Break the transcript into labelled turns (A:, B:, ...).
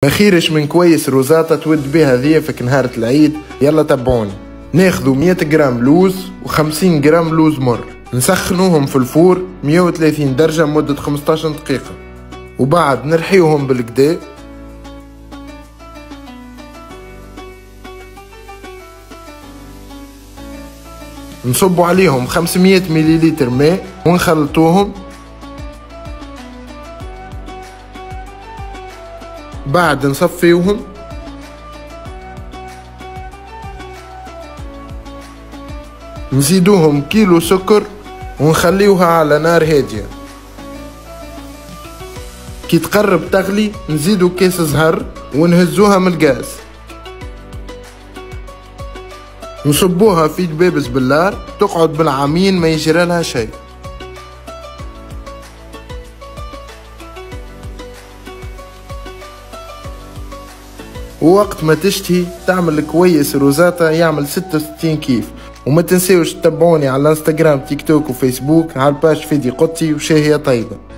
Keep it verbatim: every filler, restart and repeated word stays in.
A: ما خيرش من كويس روزاتا تود بها ضيافك نهار العيد. يلا تبعوني. ناخذوا مية جرام لوز وخمسين جرام لوز مر، نسخنوهم في الفور مية وثلاثين درجة لمدة خمسطاش دقيقة، وبعد نرحيوهم بالكدا. نصبوا عليهم خمسمية مليلتر ماء ونخلطوهم. بعد نصفيوهم. نزيدوهم كيلو سكر ونخليوها على نار هادية. كي تقرب تغلي نزيدو كاس زهر ونهزوها من الغاز. نصبوها في دبابز باللار تقعد بالعامين ما يجرى لها شيء. ووقت ما تشتهي تعمل كويس روزاتا يعمل ستة وستين كيف. وما تنسيوش تتبعوني على الانستغرام تيك توك وفيسبوك على الباج فيدي قطي وشاهية طيبة.